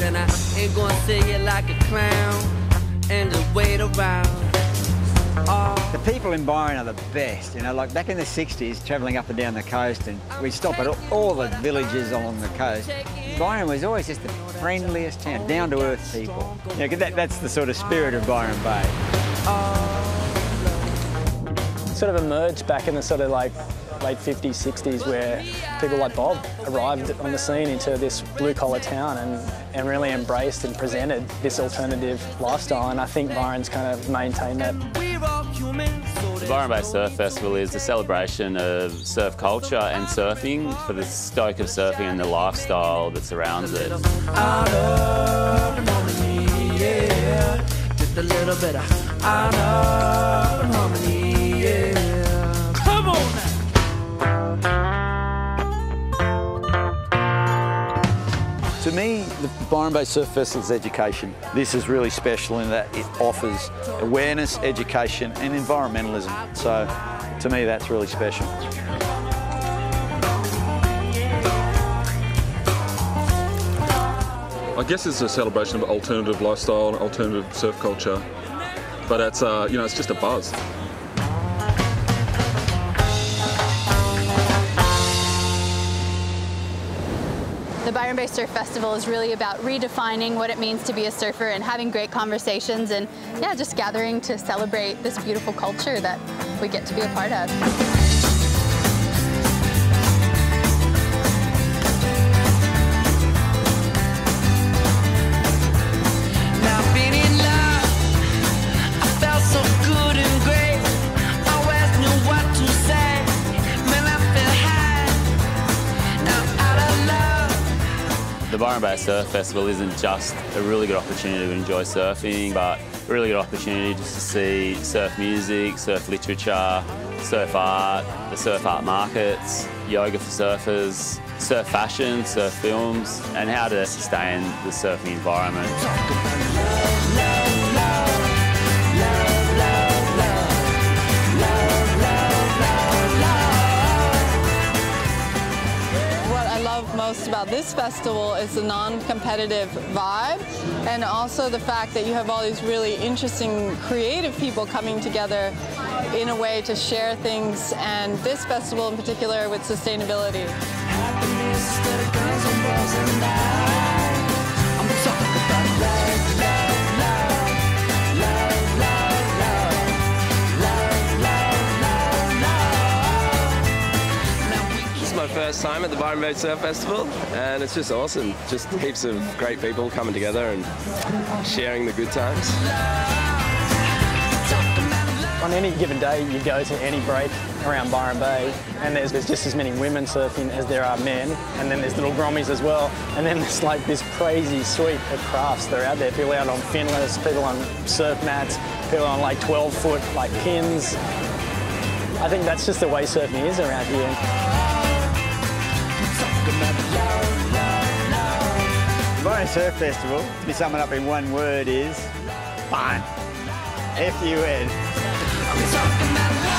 and I ain't gonna say it like a clown and just wait around. The people in Byron are the best, you know, like back in the 60s, travelling up and down the coast, and we'd stop at all the villages along the coast. Byron was always just the friendliest town, down-to-earth people. You know, that's the sort of spirit of Byron Bay. Sort of emerged back in the sort of like late 50s, 60s, where people like Bob arrived on the scene into this blue-collar town and really embraced and presented this alternative lifestyle, and I think Byron's kind of maintained that. The Byron Bay Surf Festival is a celebration of surf culture and surfing for the stoke of surfing and the lifestyle that surrounds it. Just a little bit of harmony, yeah. Come on now. To me, the Byron Bay Surf Festival is education. This is really special in that it offers awareness, education and environmentalism. So, to me, that's really special. I guess it's a celebration of alternative lifestyle and alternative surf culture, but it's you know, it's just a buzz. The Byron Bay Surf Festival is really about redefining what it means to be a surfer and having great conversations and, yeah, just gathering to celebrate this beautiful culture that we get to be a part of. The Byron Bay Surf Festival isn't just a really good opportunity to enjoy surfing, but a really good opportunity just to see surf music, surf literature, surf art, the surf art markets, yoga for surfers, surf fashion, surf films, and how to sustain the surfing environment. Most about this festival is the non-competitive vibe, and also the fact that you have all these really interesting creative people coming together in a way to share things, and this festival in particular with sustainability. My first time at the Byron Bay Surf Festival, and it's just awesome. Just heaps of great people coming together and sharing the good times. On any given day, you go to any break around Byron Bay, and there's just as many women surfing as there are men, and then there's little grommies as well, and then there's like this crazy suite of crafts that are out there. People out on finless, people on surf mats, people on like 12-foot like pins. I think that's just the way surfing is around here. The Byron Surf Festival, to be summed up in one word, is fun. F-U-N.